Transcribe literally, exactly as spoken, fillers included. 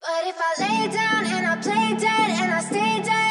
But if I lay down and I play dead and I stay dead